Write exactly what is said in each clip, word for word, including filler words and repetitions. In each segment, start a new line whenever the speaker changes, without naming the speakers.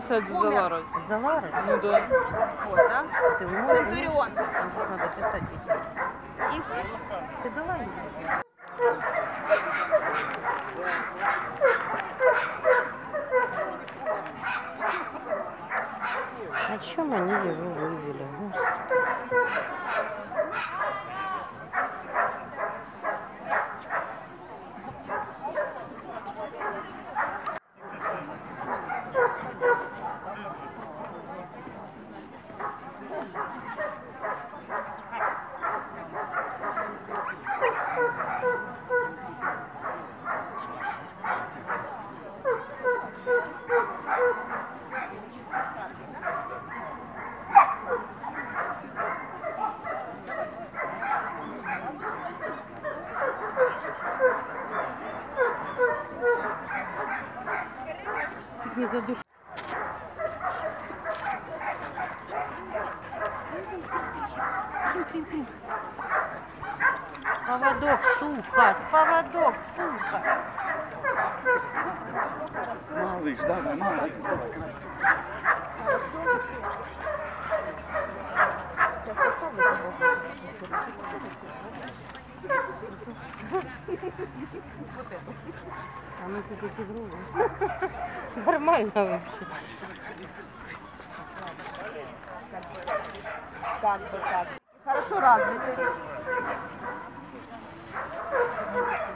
писать за Заларой.
За Ларой?
Ну да.
Вот, да?
Ты умеешь?
Центурион.
Там же надо писать эти.
И
Ты дала ей? О чем они его вывели? Господи. Чуть не задушил. Поводок, сука, поводок, сука.
Малыш, давай, малыш, давай, красиво.
А мы тут эти грубые. Нормально вообще.
как бы так. Хорошо развитый.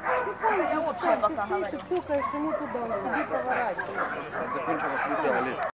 Я общее пока говорю.
Стукаешь ему туда, он сидит, поворачивается.
Закончилось видео, Олег.